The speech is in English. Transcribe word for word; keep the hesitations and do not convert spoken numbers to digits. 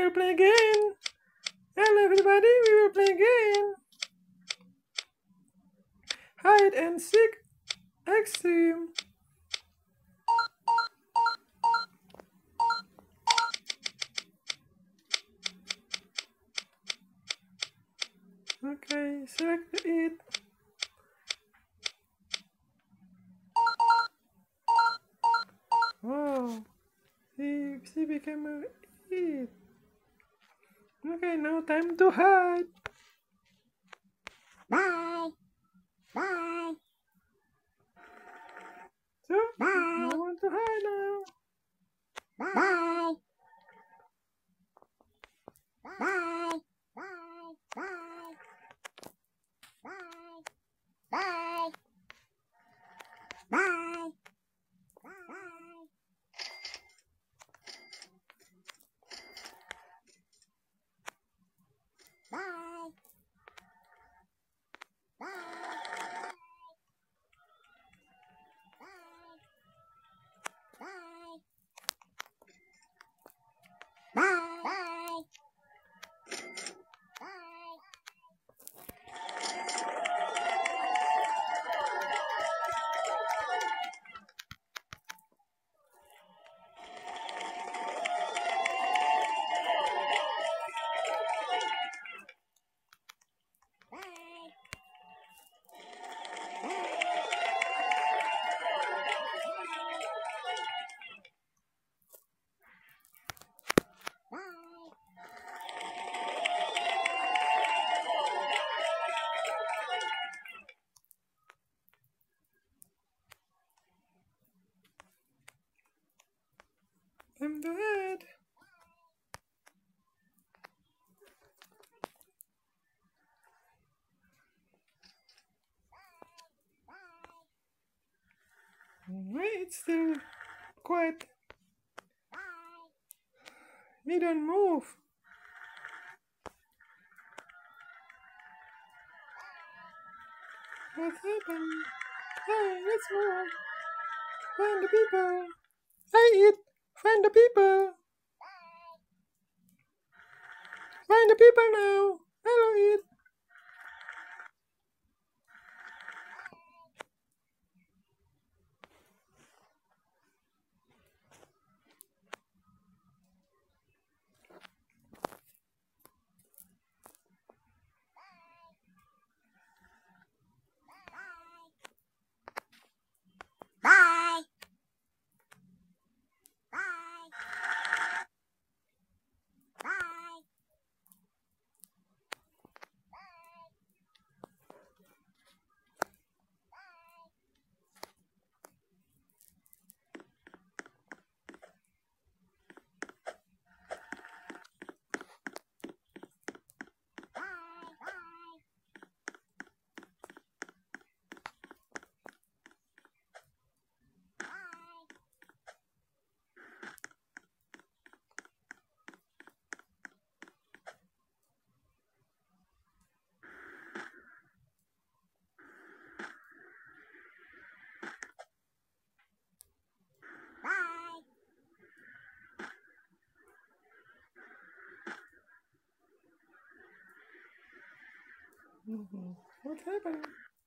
will play again. Hello everybody, we will play again. Hide and seek extreme. Okay, select it. Wow, she, she became a it. Okay, now time to hide. Bye. Bye. So, Bye. I want to hide now. Bye. Bye. Bye. Bye. Bye. Bye. Bye. Bye. Bye. Bye. Bye. Bye. Time to hide. Wait, it's still quiet. We don't move. What happened? Hey, let's move. Find the people. Hey, it. Find the people. Find the people now. Hello, it. Bye. Bye. Bye. Mm-hmm. What happened?